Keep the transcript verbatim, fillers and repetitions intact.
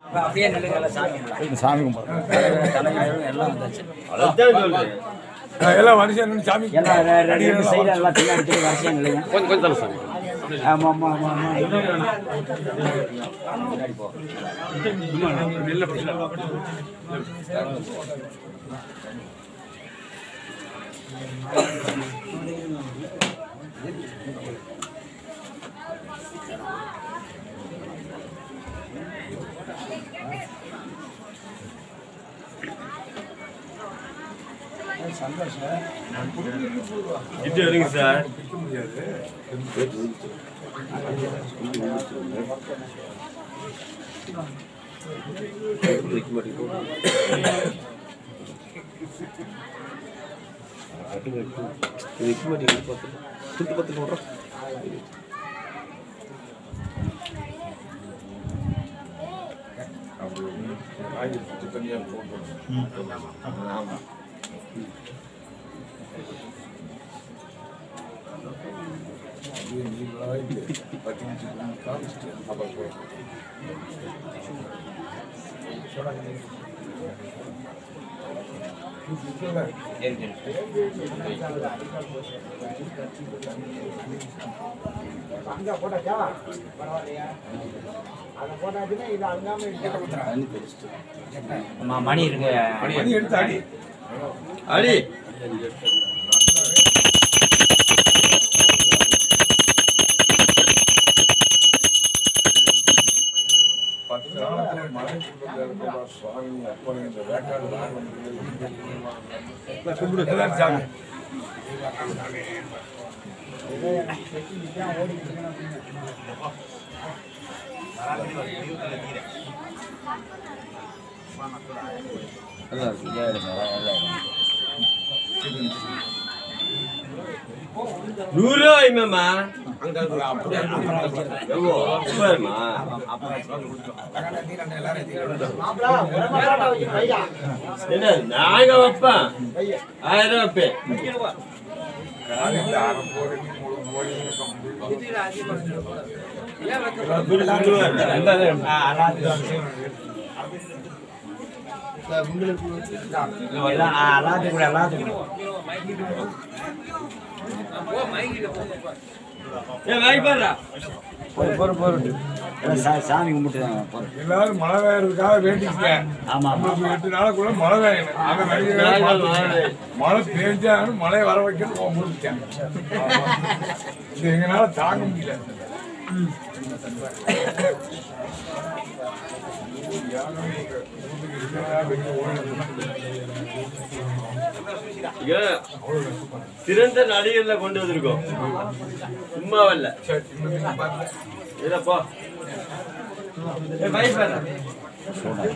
அப்படியே நெல்லுங்கள சாமி சாமி கும்பிடுறோம். தலைமையிலும் எல்லாம் வந்துச்சு. எல்லாம் வரிசையா நின்னு சாமி எல்லாம் ரெண்டு ரெண்டு சைடு எல்லாம் பின்னாடி திரும்பி வரிசையா நில்லுங்க. கொஞ்சம் கொஞ்சம் தலை சாமி. ஆமா ஆமா ஆமா ஆமா. முன்னாடி போ. நெல்ல பிடிச்சலாம். இது வருங்க சார். மணி இருக்கு. மணி எடுத்து அடி அடி பத்து நாளத்துல மழை சுவாமி அப்போ இந்த வேட்டாடு கும்பிடு சாமி நூறுரூவாய் மேமா என்ன நாங்க வைப்பேன் ஆயிரம் வைப்பேன் எல்லாத்துக்கும் எல்லாத்துக்கும் சாமி கும்பிட்டு எல்லாரும் மழை பெய்யறதுக்காக வேண்டிக்க. ஆமா ஆமா. எட்டு நாளுக்குள்ள மழை பெய்யணும். அதை மழை பெய்ஞ்சாலும் மழை வர வைக்கணும் முடிச்சேன். இது எங்களால தாங்க முடியல. சிறந்த நடிகர்ல கொண்டு வந்திருக்கோம். சும்மாவல்ல இதப்பா